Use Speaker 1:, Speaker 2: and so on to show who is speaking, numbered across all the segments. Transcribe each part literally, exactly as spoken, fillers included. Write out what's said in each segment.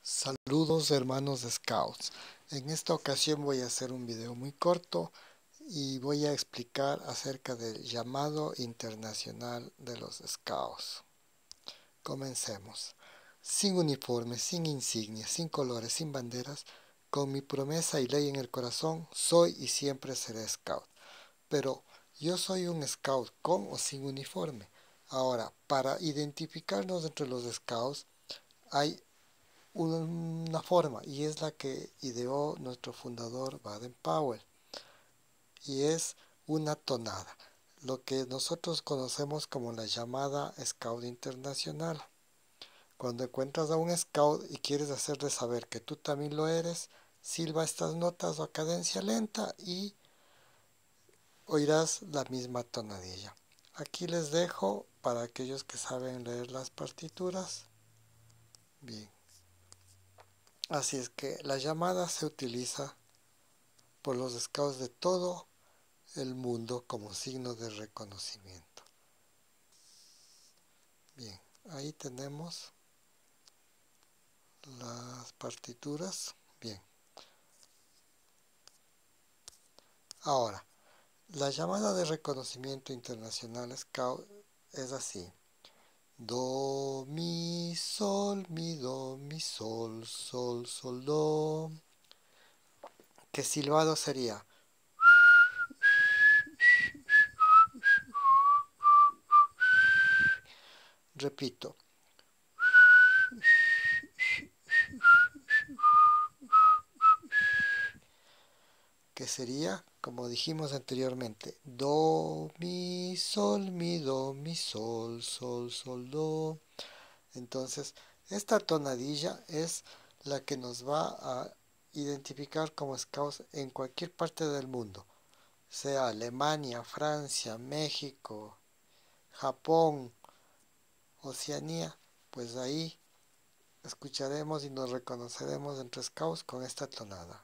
Speaker 1: Saludos hermanos de Scouts. En esta ocasión voy a hacer un video muy corto y voy a explicar acerca del llamado internacional de los Scouts. Comencemos. Sin uniforme, sin insignias, sin colores, sin banderas, con mi promesa y ley en el corazón, soy y siempre seré Scout. Pero yo soy un Scout con o sin uniforme. Ahora, para identificarnos entre los Scouts, hay una forma y es la que ideó nuestro fundador Baden-Powell y es una tonada, lo que nosotros conocemos como la llamada Scout Internacional. Cuando encuentras a un Scout y quieres hacerle saber que tú también lo eres, silba estas notas a cadencia lenta y oirás la misma tonadilla. Aquí les dejo para aquellos que saben leer las partituras. Bien. Así es que la llamada se utiliza por los Scouts de todo el mundo como signo de reconocimiento. Bien, ahí tenemos las partituras. Bien. Ahora, la llamada de reconocimiento internacional Scout es así. Do, mi, sol, mi, do, mi, sol, sol, sol, do. Que silbado sería. Repito. Que sería, como dijimos anteriormente, do, mi, sol, mi, do, mi, sol, sol, sol, do. Entonces, esta tonadilla es la que nos va a identificar como Scouts en cualquier parte del mundo, sea Alemania, Francia, México, Japón, Oceanía, pues ahí escucharemos y nos reconoceremos entre Scouts con esta tonada.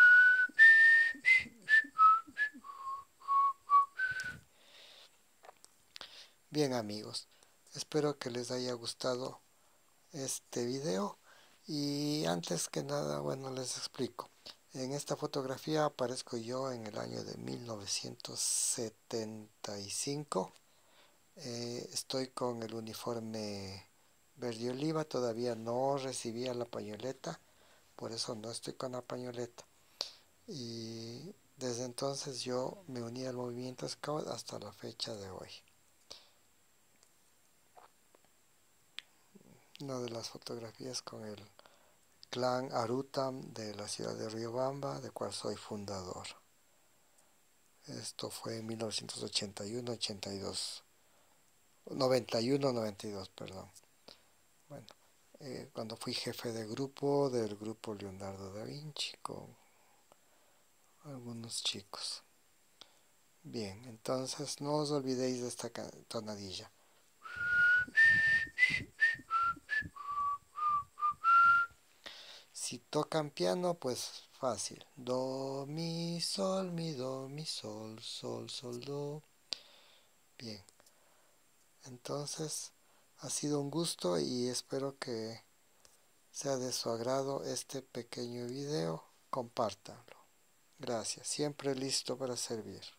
Speaker 1: Bien amigos, espero que les haya gustado este video y antes que nada, bueno, les explico. En esta fotografía aparezco yo en el año de mil novecientos setenta y cinco. Eh, estoy con el uniforme verde oliva, todavía no recibía la pañoleta, por eso no estoy con la pañoleta. Y desde entonces yo me uní al movimiento Scout hasta la fecha de hoy. Una de las fotografías con el clan Arutam de la ciudad de Riobamba, de cual soy fundador. Esto fue en mil novecientos ochenta y uno, ochenta y dos, noventa y uno, noventa y dos, perdón. Bueno, eh, cuando fui jefe de grupo del grupo Leonardo da Vinci con algunos chicos. Bien, entonces no os olvidéis de esta tonadilla. Si tocan piano, pues fácil. Do, mi, sol, mi, do, mi, sol, sol, sol, do. Bien. Entonces, ha sido un gusto y espero que sea de su agrado este pequeño video. Compártanlo. Gracias. Siempre listo para servir.